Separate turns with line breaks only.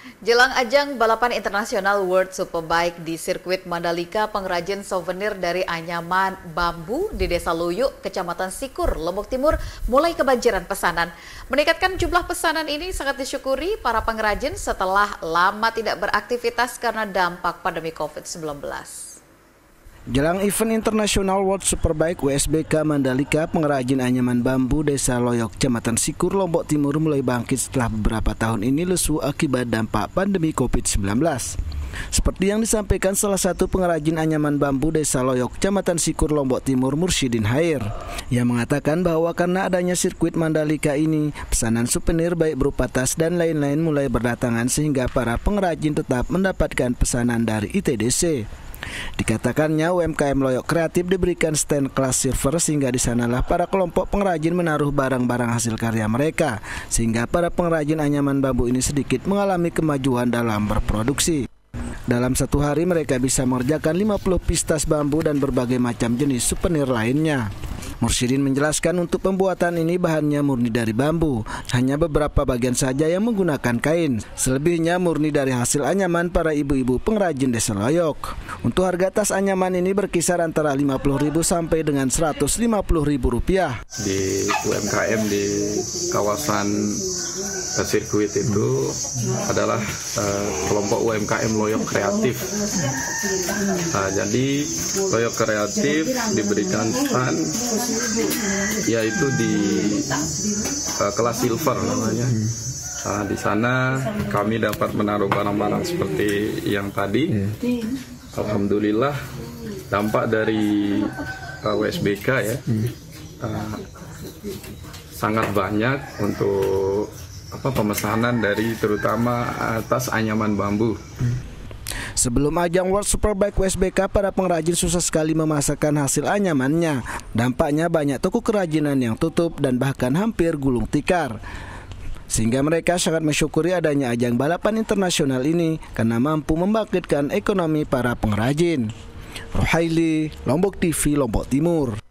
Jelang ajang balapan internasional World Superbike di sirkuit Mandalika, pengrajin souvenir dari anyaman bambu di Desa Luyuk, Kecamatan Sikur, Lombok Timur mulai kebanjiran pesanan. Meningkatkan jumlah pesanan ini sangat disyukuri para pengrajin setelah lama tidak beraktivitas karena dampak pandemi COVID-19.
Jelang event internasional World Superbike WSBK Mandalika, pengrajin anyaman bambu Desa Loyok, Kecamatan Sikur, Lombok Timur mulai bangkit setelah beberapa tahun ini lesu akibat dampak pandemi COVID-19. Seperti yang disampaikan salah satu pengrajin anyaman bambu Desa Loyok, Kecamatan Sikur, Lombok Timur, Mursyidin Hair, yang mengatakan bahwa karena adanya sirkuit Mandalika ini, pesanan souvenir baik berupa tas dan lain-lain mulai berdatangan sehingga para pengrajin tetap mendapatkan pesanan dari ITDC. Dikatakannya UMKM Loyok Kreatif diberikan stand kelas silver sehingga di sanalah para kelompok pengrajin menaruh barang-barang hasil karya mereka, sehingga para pengrajin anyaman bambu ini sedikit mengalami kemajuan dalam berproduksi. Dalam satu hari mereka bisa mengerjakan 50 piece tas bambu dan berbagai macam jenis souvenir lainnya. Mursyidin menjelaskan untuk pembuatan ini bahannya murni dari bambu, hanya beberapa bagian saja yang menggunakan kain. Selebihnya murni dari hasil anyaman para ibu-ibu pengrajin Desa Loyok. Untuk harga tas anyaman ini berkisar antara Rp50.000 sampai dengan Rp150.000.
Di UMKM di kawasan sirkuit itu adalah kelompok UMKM Loyok Kreatif. Jadi Loyok Kreatif diberikan stand yaitu di kelas silver namanya. Di sana kami dapat menaruh barang-barang seperti yang tadi. Alhamdulillah dampak dari WSBK ya sangat banyak untuk pemesanan dari terutama tas anyaman bambu.
Sebelum ajang World Superbike WSBK, para pengrajin susah sekali memasarkan hasil anyamannya. Dampaknya banyak toko kerajinan yang tutup dan bahkan hampir gulung tikar. Sehingga mereka sangat mensyukuri adanya ajang balapan internasional ini karena mampu membangkitkan ekonomi para pengrajin. Rohaili, Lombok TV, Lombok Timur.